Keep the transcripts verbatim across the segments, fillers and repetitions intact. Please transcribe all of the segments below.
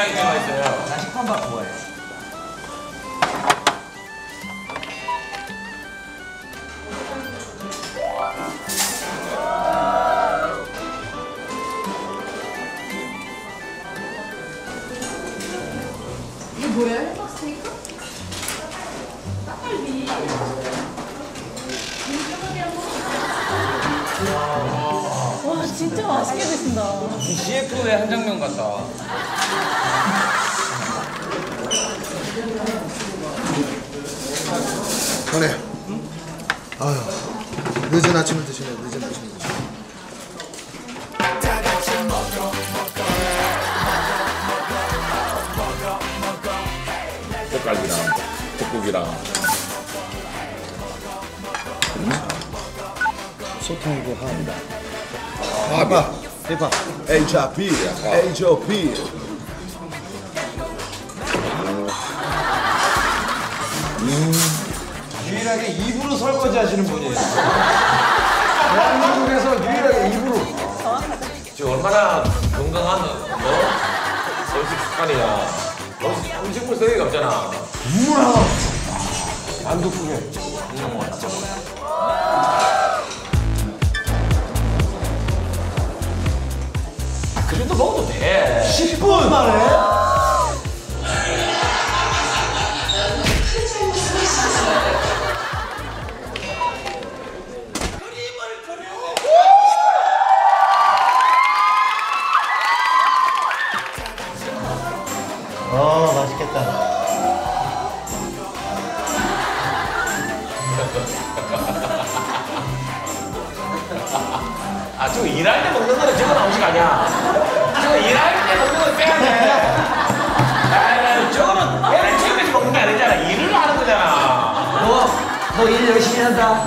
사이즈가 있어요. 나 식판밥 좋아해. 이게 뭐야? 해박 스테이크? 닭갈비. 와 진짜 맛있게 드신다. 씨에프의 한 장면 같다. 전해. 아유, 늦은 아침을 드시네. 늦은 아침을 드시네. 꽃갈비랑 볶국이랑 소통이고 합니다. 해봐, 해봐. 에이치아피, 에이치오피. 유일하게 입으로 설거지 하시는 분이에요. 대한민국에서 유일하게 입으로. 지금 얼마나 건강한 뭐 음식 습관이야. 음식, 음식물 쓰레기가 없잖아. 우와! 만두국에. 그 정도 먹어도 돼. 십 분 만에? 어, 맛있겠다. 아, 저거 일할 때 먹는 거는 저건 음식 아니야. 저거 일할 때 먹는 건 빼야 돼. 아, 저거는 얘를 책임에서 먹는 게 아니잖아. 일을 하는 거잖아. 너, 너 일 열심히 한다.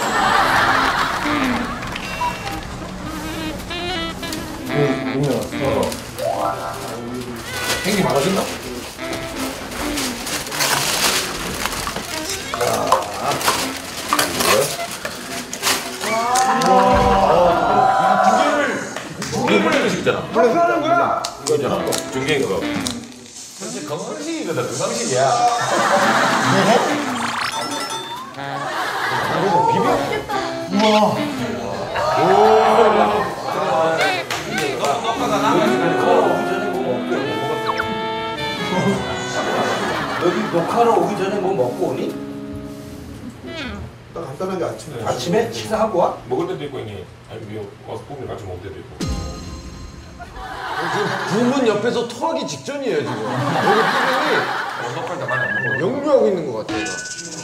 행님 많아졌나? 중계 물리는 식이잖아. 그래서 하는 거야? 이거잖아. 중계 그거. 사실 건강식이거든. 건강식이야. 우와. 여기 녹화하러 오기 전에 뭐 먹고 오니? 딱 간단하게 아침에. 아침에 식사하고 와? 먹을 때도 있고 형님 아니면 와서 볶음 같이 먹을 때도 있고 지금 부문 옆에서 토하기 직전이에요, 지금. 여기 표정이 언덕발 다 많이 안 먹어. 영유하고 있는 것 같아요.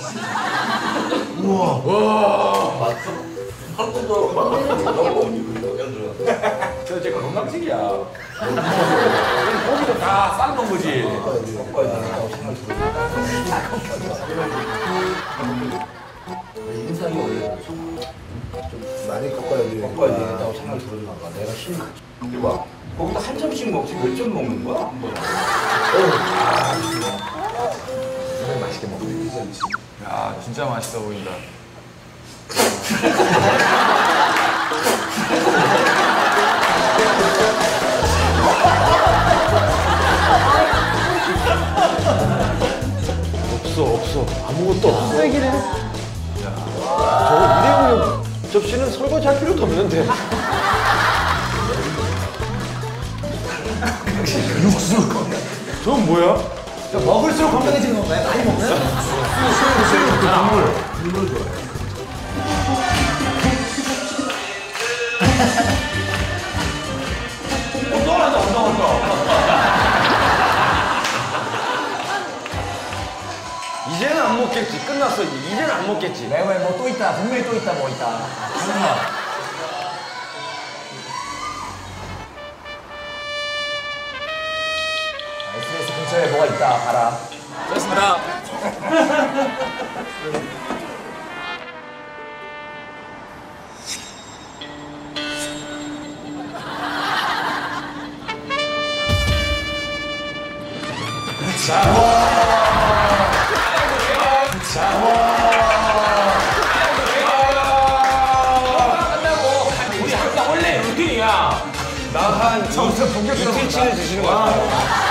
우와. 와. 한 번도 먹고 오니? 저 제가 건강식이야. 고기도 다 삶은 거지. 먹어야 된다고 생각이 들어요. 인상이 원래 좀 많이 꺾어야 돼. 먹어야 된다고 생각이 들었나 봐. 내가 힘이 같이. 이거 봐. 거기다 한 점씩 먹지 몇 점 먹는 거야? 한 번에. 정말 맛있게 먹네. 야, 진짜 맛있어 보인다. 없어, 없어. 아무것도 없어. 왜 그래? 저거 일회용 접시는 설거지 할 필요도 없는데. 육수. 저건 뭐야? 먹을수록 건강해지는 건가요? 많이 먹는? 수육, 수육, 그 국물. 국물 좋아해. 운동한다, 운동한다. 이제는 안 먹겠지. 끝났어. 이제는 안 먹겠지. 왜, 왜, 뭐 또 있다. 분명히 또 있다, 뭐 있다. 설마. 에스비에스 근처에 뭐가 있다, 봐라. 좋습니다. 나한 처음부터 본격적으로 이틀치를 드시는 것 같아요.